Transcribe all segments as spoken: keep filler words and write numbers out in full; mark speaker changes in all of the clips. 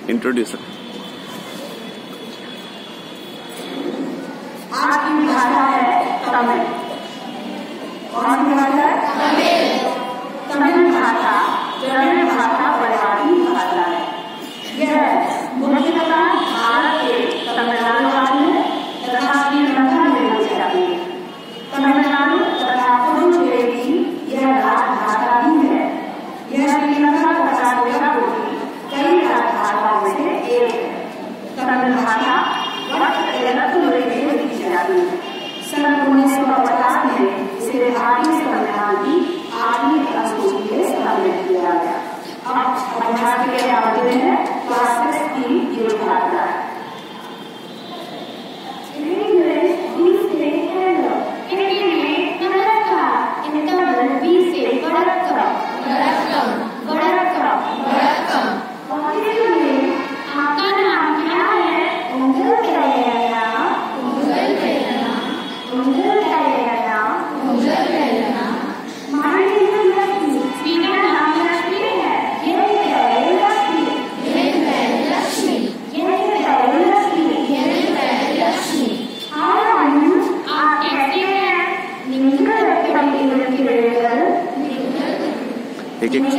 Speaker 1: Introduce.
Speaker 2: आज की भाषा है तमिल। कौन सी भाषा? तमिल। तमिल भाषा द्रविड़ भाषा परिवार की भाषा है। यह मुख्यतः भारत के तमिलनाडु राज्य तथा श्रीलंका में बोली जाती है। तमिलनाडु तथा पुडुचेरी की यह राजभाषा भी है। यह श्रीलंका तथा केरल की कई राजभाषाओं में से एक है। तमिल भाषा सन उन्नीस सौ पचास में इसे भारतीय संविधान की आठवीं अनुसूची में सम्मिलित किया गया। अब अभ्यास के लिए आगे है क्लास की ये भाषा है।
Speaker 1: एक एक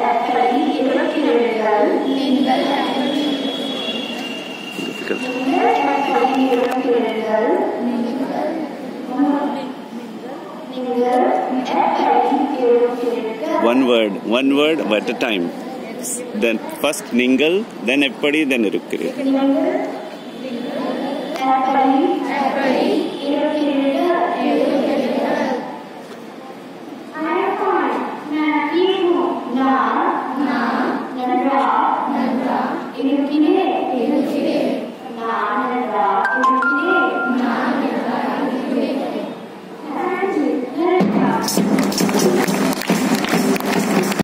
Speaker 1: one word, one word at a time. Then first ningal, then eppadi, then irukkiru.